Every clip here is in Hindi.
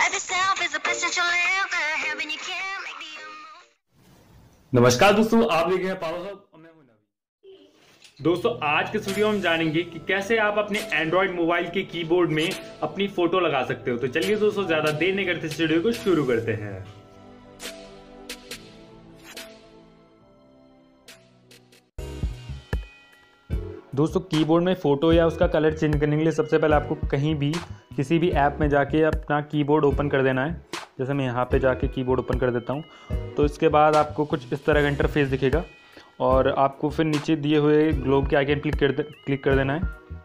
नमस्कार दोस्तों, आप देख रहे हैं पावर हब और मैं हूं नवी। दोस्तों, आज के वीडियो में हम जानेंगे कि कैसे आप अपने एंड्रॉयड मोबाइल के कीबोर्ड में अपनी फोटो लगा सकते हो। तो चलिए दोस्तों, ज्यादा देर नहीं करते इस वीडियो को शुरू करते हैं। दोस्तों, कीबोर्ड में फोटो या उसका कलर चेंज करने के लिए सबसे पहले आपको कहीं भी किसी भी ऐप में जाके अपना कीबोर्ड ओपन कर देना है। जैसे मैं यहाँ पे जाके कीबोर्ड ओपन कर देता हूँ, तो इसके बाद आपको कुछ इस तरह का इंटरफेस दिखेगा और आपको फिर नीचे दिए हुए ग्लोब के आइकन क्लिक कर देना है।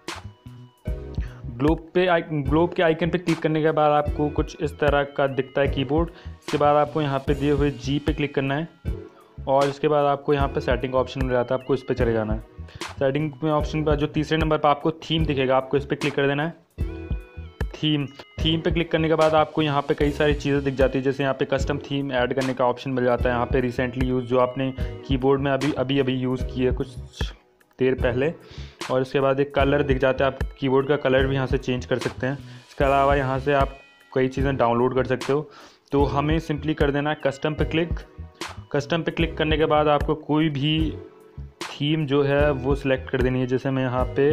ग्लोब के आइकन पे क्लिक करने के बाद आपको कुछ इस तरह का दिखता है कीबोर्ड। इसके बाद आपको यहाँ पे दिए हुए जी पे क्लिक करना है और इसके बाद आपको यहाँ पे सेटिंग ऑप्शन मिल जाता है, आपको इस पर चले जाना है। सेटिंग में ऑप्शन पर जो तीसरे नंबर पर आपको थीम दिखेगा, आपको इस पर क्लिक कर देना है। थीम पे क्लिक करने के बाद आपको यहाँ पे कई सारी चीज़ें दिख जाती है। जैसे यहाँ पे कस्टम थीम ऐड करने का ऑप्शन मिल जाता है। यहाँ पे रिसेंटली यूज़ जो आपने कीबोर्ड में अभी यूज़ की है कुछ देर पहले, और इसके बाद एक कलर दिख जाता है। आप कीबोर्ड का कलर भी यहाँ से चेंज कर सकते हैं। इसके अलावा यहाँ से आप कई चीज़ें डाउनलोड कर सकते हो। तो हमें सिंपली कर देना है कस्टम पे क्लिक करने के बाद आपको कोई भी थीम जो है वो सिलेक्ट कर देनी है। जैसे मैं यहाँ पे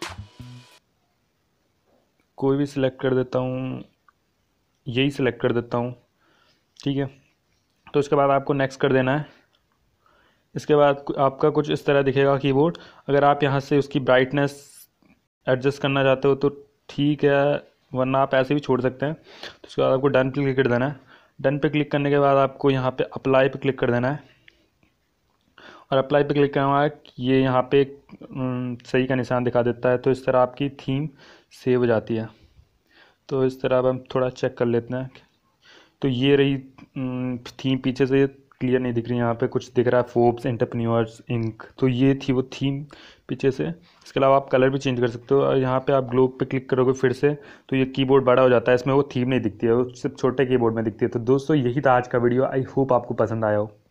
कोई भी सिलेक्ट कर देता हूँ, यही सिलेक्ट कर देता हूँ, ठीक है। तो इसके बाद आपको नेक्स्ट कर देना है। इसके बाद आपका कुछ इस तरह दिखेगा कीबोर्ड। अगर आप यहाँ से उसकी ब्राइटनेस एडजस्ट करना चाहते हो तो ठीक है, वरना आप ऐसे भी छोड़ सकते हैं। तो उसके बाद आपको डन पे क्लिक कर देना है। डन पे क्लिक करने के बाद आपको यहाँ पे अप्लाई पे क्लिक कर देना है और अप्लाई पे क्लिक करना है। ये यहाँ पे सही का निशान दिखा देता है। तो इस तरह आपकी थीम सेव हो जाती है। तो इस तरह अब हम थोड़ा चेक कर लेते हैं। तो ये रही थीम, पीछे से क्लियर नहीं दिख रही, यहाँ पे कुछ दिख रहा है फोर्ब्स एंटरप्रेन्योर्स इंक। तो ये थी वो थीम पीछे से। इसके अलावा आप कलर भी चेंज कर सकते हो और यहाँ पे आप ग्लोब पे क्लिक करोगे फिर से तो ये कीबोर्ड बड़ा हो जाता है। इसमें वो थीम नहीं दिखती है, वो सिर्फ छोटे कीबोर्ड में दिखती है। तो दोस्तों, यही था आज का वीडियो। आई होप आपको पसंद आया हो।